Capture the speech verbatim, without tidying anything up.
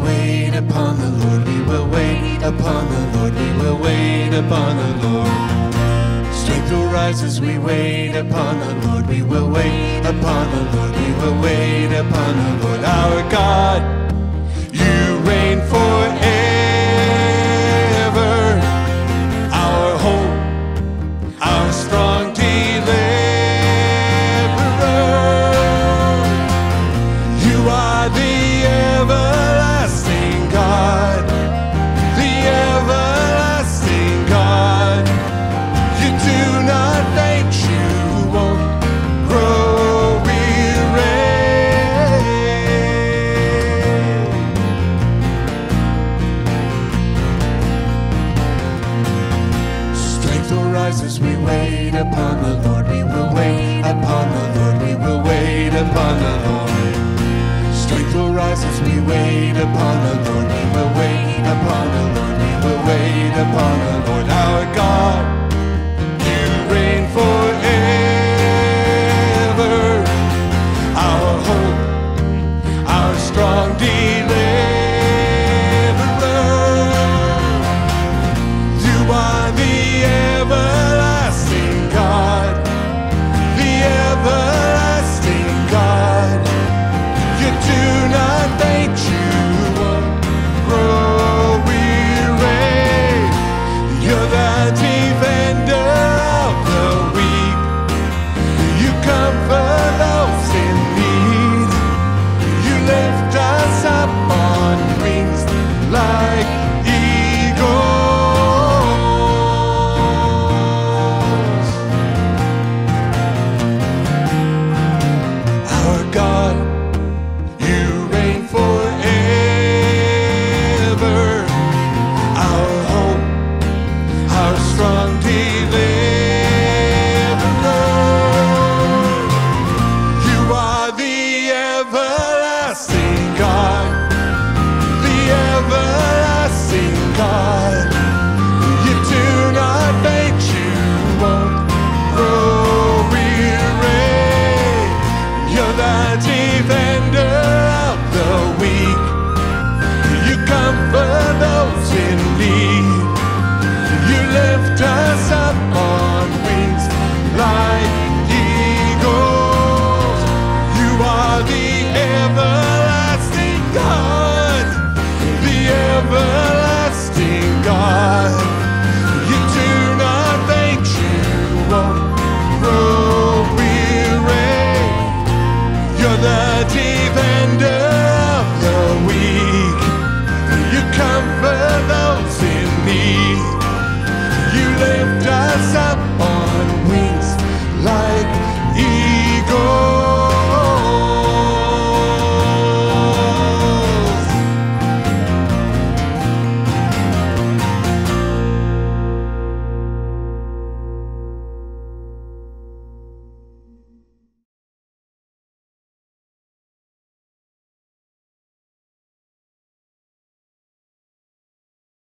wait upon the Lord, we will wait upon the Lord, we will wait upon the Lord. Strength will rise as we wait upon the Lord, we will wait upon the Lord, we will wait upon the Lord. Our God, you reign forever, our hope, our strong deliverer. You are the everlasting God, the everlasting God. You do not faint, you won't grow weary. Strength will rise as we wait upon the Lord, we will wait upon the Lord, we will wait upon the Lord. Strength will rise as we wait upon the Lord, we will wait upon the Lord, we will wait upon the Lord. Our God, you reign forever, our hope, our strong deliverer. You are the everlasting God, the everlasting God. You do not faint, you won't grow weary. You're the defender of the weak. You comfort those in need. You lift us up on wings like eagles. Our God, you reign forever, our hope, our strong deliverer.